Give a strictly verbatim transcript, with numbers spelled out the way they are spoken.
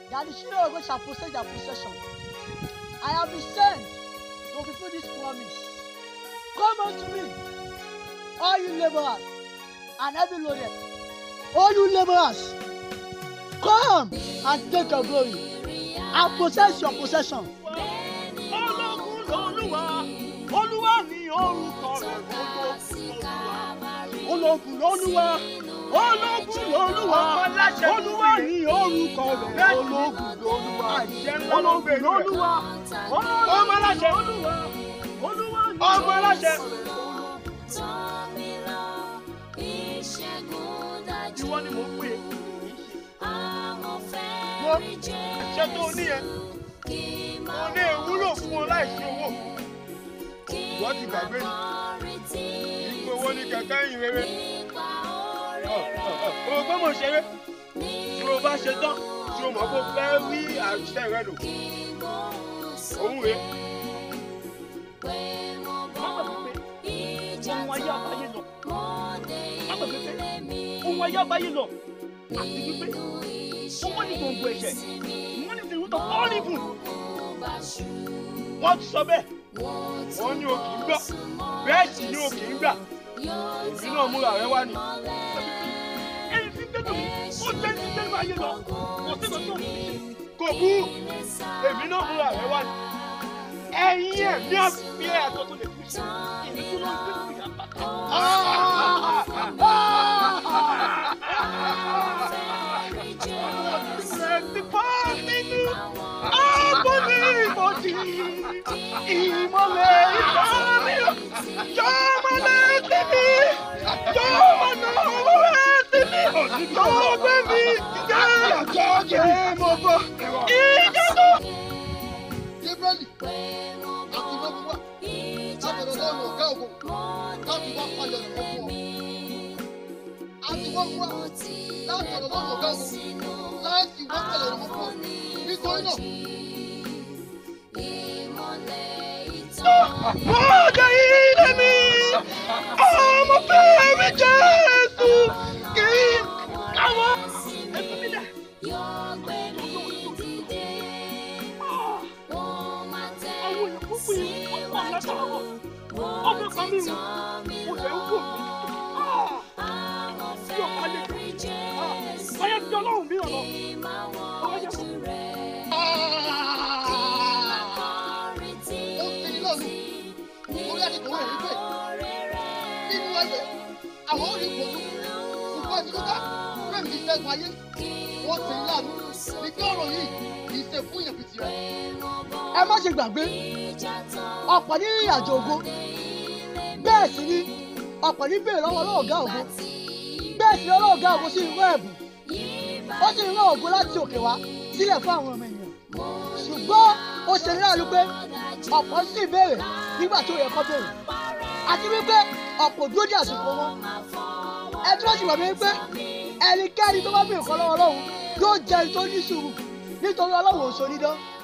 that the children of God shall possess their possession. I have been sent to fulfill this promise. Come unto me, all you laborers and heavy loaded. All you laborers, come and take your glory and possess your possession. Ológun lolúwa, ológun lolúwa, olúwa ni orúkọ rẹ̀. Ológun lolúwa, ológun lolúwa, ọmọ aláṣẹ, ọmọ aláṣẹ. Ìwọ ni mo pè é. Mo ṣe tó ní ẹ. Mo ní ìwúlò fún ọ láìsí owó. Ìwọ ti gbàgbé ni. Owó ní kẹ̀kẹ́ yìí rere. O gbọ́ mọ̀ ṣeré. Tí o bá ṣe tán, tí o mọ̀ kó fẹ́ rí àṣẹ rẹ lò. Òun rè. Ohun ayé àbáyé lọ. Ohun ayé àbáyé lọ. Àti wípé owó ní gbòǹgbò ẹ̀ṣẹ̀. Wọ́n ní the root of all evil. Wọ́n ti sọ bẹ́ẹ̀. Wọ́n ní o kì í gbọ́. Bẹ́ẹ̀ sì ni o kì í gbà. Èmi náà múra rẹ wá ni. Ẹni tí tẹ́lẹ̀ mi, ó jẹ́ ní tẹ́lẹ̀ ayé lọ. Kò sí lọ sí òun ṣe. Kò bú. Èmi náà múra rẹ wá ni. Ẹyin ẹ̀ ní àfi ẹ̀ àtọ́ tó lè fi ṣe. Èmi tó lọ sí ìlú ìyá bàtà. Ti fọ́ nínú ọ̀pọ̀ ní ìmọ̀dí. Ìmọ̀lẹ̀ ìfọ̀míyàn. Jọ́mọ̀lẹ̀ tèmi. Jọ́mọ̀lẹ̀ tèmi. Jọ́gbẹ́ mi. Jọ́gbẹ́ mo bọ̀. Ìjọba. Gabriel, àti wọ́n wá. Lábẹ̀rẹ̀ lọ́rùn ọ̀gá ògùn. Láti wá palẹ̀ ọ̀rọ̀ fún ọ. Àti wọ́n wá. Lábẹ̀rẹ̀ lọ́rùn ọ̀gá ògùn. Láti wá palẹ̀ ọ̀rọ̀ fún ọ. Nítorí náà. Mo jẹ́ ilé mi, ọmọ fẹ́mi Jésù kì í káwọ́. Ẹ̀sùn mi dà. Àwọn ìkókò yìí ó pọ̀ látàwọn. Ọbẹ̀ kan mi wò, mo lè ń wò mí. Bí ọ̀pá lè kú. Báyọ̀ ti ọlọ́run mi ọ̀nà. Ọ̀rọ̀ yẹ kó. Àwọn orí ìpòdú ṣùgbọ́n tí ó dá fẹ́mi ti ṣẹ́gun ayé wọ́n ti ń láàánú ní kí ọ̀rọ̀ yìí kì í ṣe fún ìyẹn fìtì rẹ̀. Ẹ má ṣe gbàgbé ọ̀pọ̀ ní ìrìn àjò ògo bẹ́ẹ̀ sì ni ọ̀pọ̀ ní bèrè lọ́wọ́ ọlọ́ọ̀gá ògo bẹ́ẹ̀ sì ni ọlọ́ọ̀gá ògo sí irú ẹ̀bùn ó sì rán ògo láti òkè wá sílẹ̀ fún àwọn ọmọ ènìyàn ṣùgbọ́n ó ṣe ní láàánú pé ọ̀pọ̀ sì béèrè nígbà tó yẹ kó béèrè àti wípé ọ̀pọ̀ dúró di àsìkò wọn ẹ dúró sì wà mí pé ẹnikẹ́ni tó bá béèrè kọ́ lọ́wọ́ Ọlọ́run yóò jẹ́ ẹni tó ní sùúrù nítorí Ọlọ́run ò sọ nídán.